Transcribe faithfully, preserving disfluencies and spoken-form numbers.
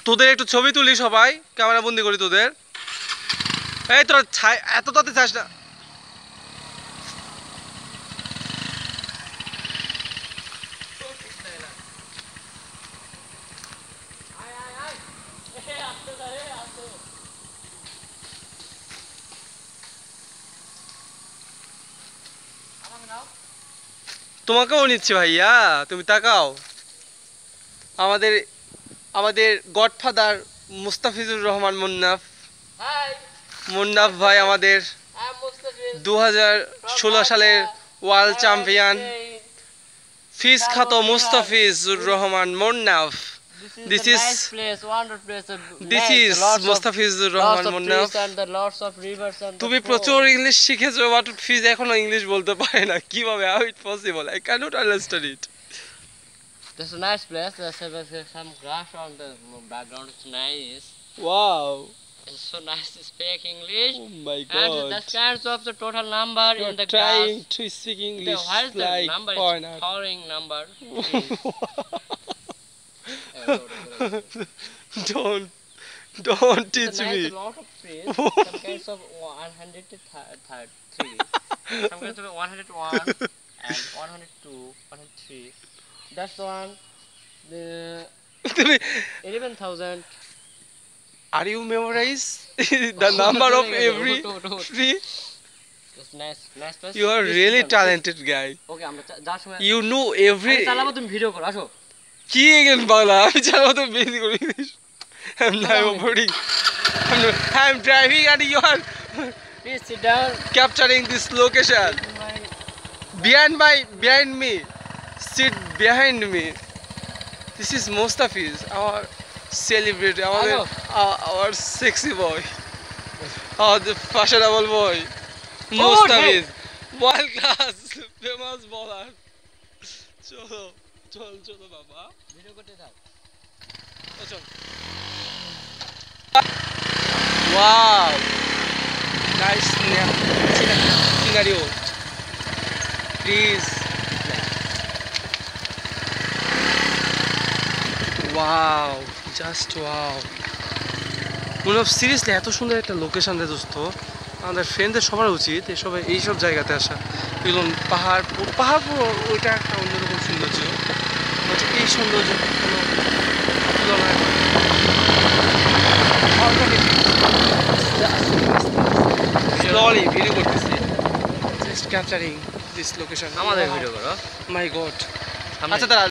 তোদের একটু ছবি তুলি সবাই, ক্যামেরা বন্দি করি তোদের। এই তোরা ছাই এত তাতে চাস না। তোমাকেও নিচ্ছি ভাইয়া, তুমি তাকাও। আমাদের আমাদের গডফাদার মুস্তাফিজুর রহমান মুন্নাফ। মুন্নাফ ভাই আমাদের দু হাজার ষোলো সালের ওয়ার্ল্ড চ্যাম্পিয়ন ফিজ খাত Mustafizur Rahman Munnaf. This is this is Mustafizur Rahman Munnaf. তুমি প্রচুর ইংলিশ শিখেছো, বাট ফিজ এখনো ইংলিশ বলতে পারে না, কিভাবে? How it possible? I cannot understand it. There's a nice place. There's some grass on the background. It's nice. Wow. It's so nice to speak English. Oh my God. And that's kind of the total number You're in the trying grass. to speak English What is the like number? foreigner. It's foreign number. Don't don't It's teach a nice me. lot of trees. Some kinds of one hundred three. Some kinds of one hundred one and one hundred two, one hundred three. That's the one. The eleven thousand. Are you memorize the number of every tree? It's nice, nice place. You are really talented guy. Okay, আমরা যার সময় You know every. চালাবো, তুমি video করো, আসো। কি again Bangla? আমি চালাবো তো বেশি করি English. I'm now boarding. I'm, I'm driving and you are Please sit down. capturing this location. Behind my behind me. Sit behind me. This is Mustafiz, our celebrity, our, our, our sexy boy, our the fashionable boy, Mustafiz, world class, famous bowler. Cholo, cholo, cholo, baba. Video করতে থাক। চল। Wow, nice scenario. Please. Wow, just wow. মনে হয় seriously এত সুন্দর একটা location রে দোস্ত। আমাদের ফ্রেন্ডদের সবার উচিত এসব এইসব জায়গাতে আসা। এগুলো পাহাড় পাহাড় ওইটা একটা অন্যরকম সৌন্দর্য, এই সৌন্দর্য কোনো তুলনায় স্লোলি ভিডিও করতেছি, জাস্ট ক্যাপচারিং দিস লোকেশন। আমাদের ভিডিও করো। My god. আচ্ছা তারা